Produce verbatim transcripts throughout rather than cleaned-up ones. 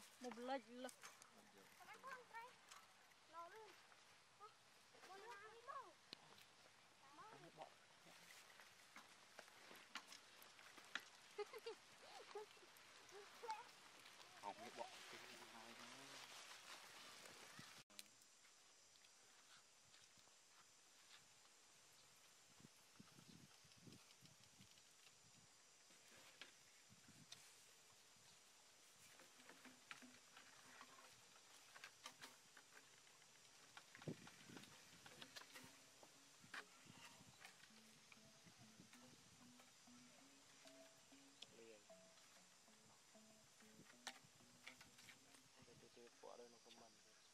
một lệch lực không biết bọn quả đây nó không mặn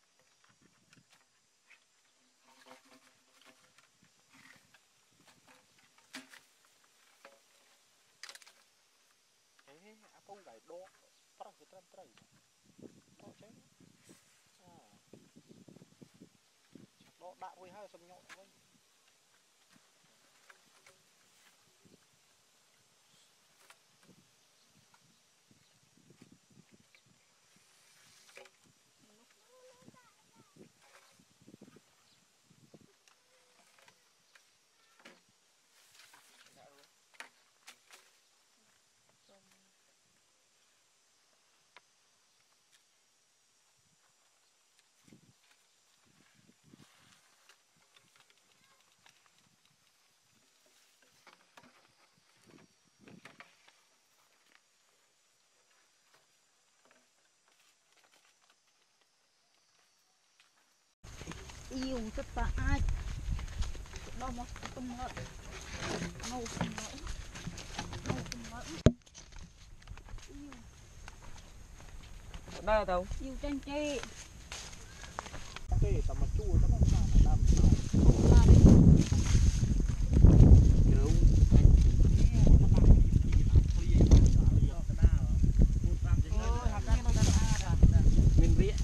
thế aku gài đo trăng thì trăng trăng đo chứ đo đạ quay hai xong nhọ thôi yêu rất là ai đâu mà không ngỡ ngầu không ngỡ ngầu không ngỡ yêu đây đâu yêu tranh chê cái tầm mà chua nó không làm làm không là đấy kiểu mình biết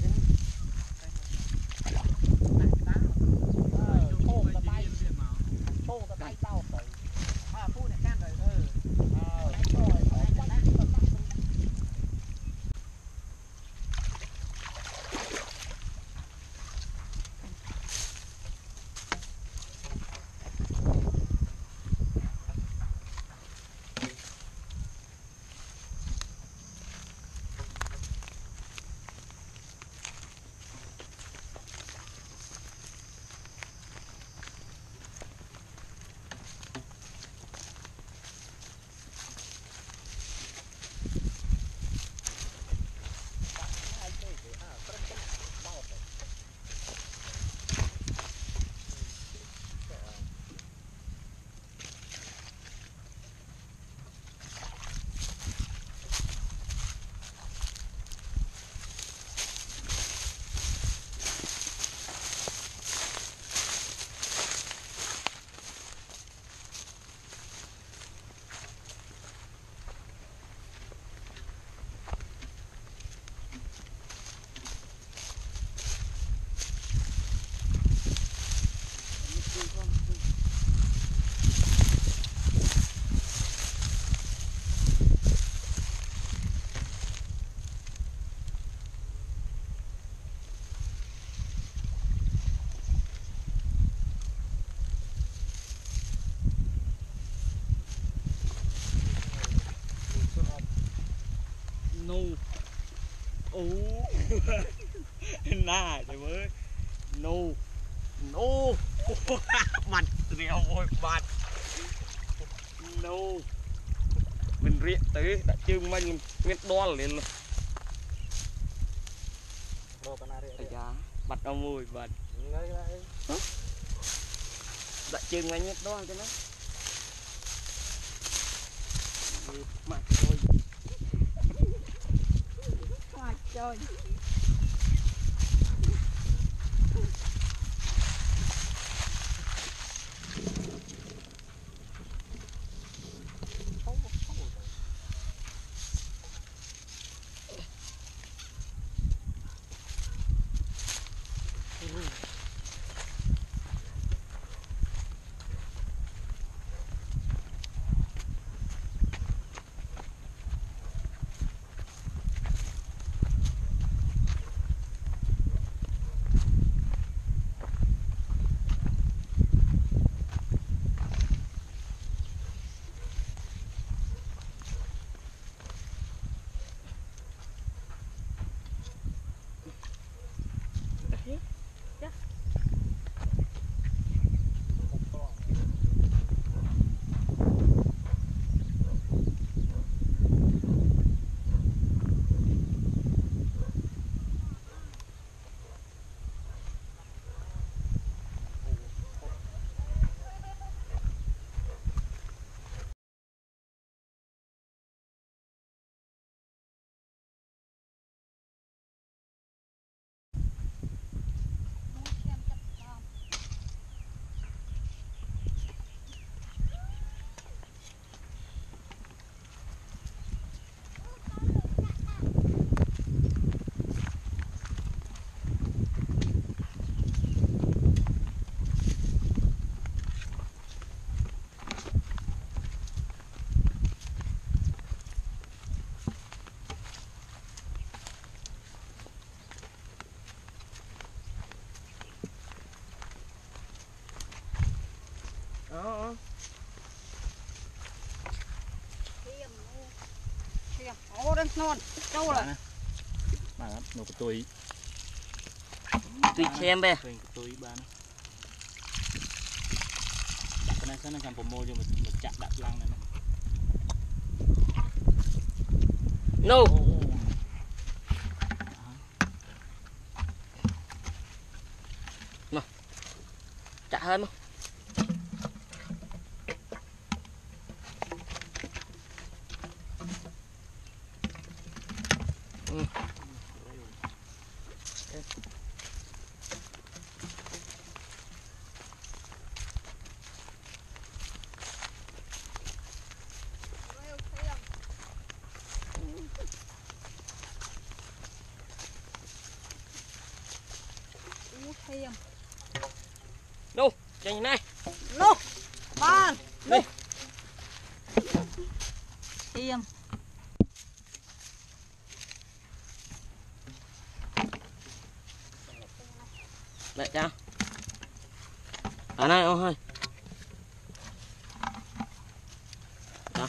nu ú nà trời ơi nu nu mặt rèo ôi mặt nu mình riết tới đã chương mình biết đo liền luôn thầy giá mặt đâu mùi bật đã chương mình biết đo cho nó mặt rồi mà trời non trâu là mà lắm nó có tôi tùy xem bè tôi tôi ba nó cái này sẽ nó làm promo cho mình mình chặt đặt lăng này no mà chặt hơn không ừ. thêm no chạy này no ba no thêm lại chào ở đây ông ơi đó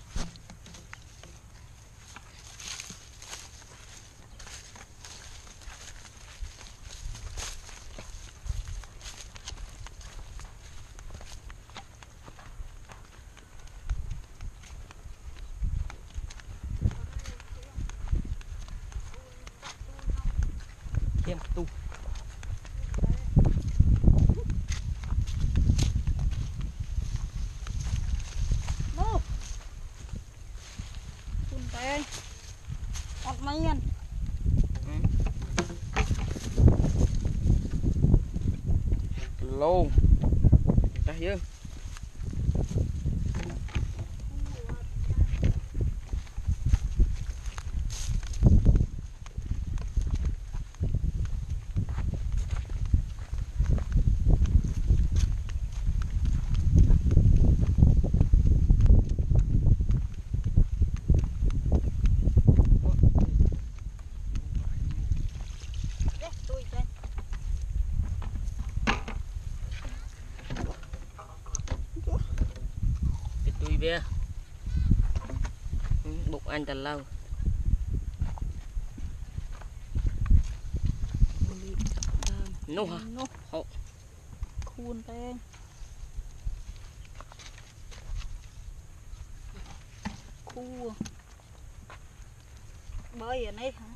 thêm tu noคุณไปออกมาเงี้ย luôn đây dương bia bụng anh từ lâu nô hả nô hộ khuôn tay khu bơi ở đây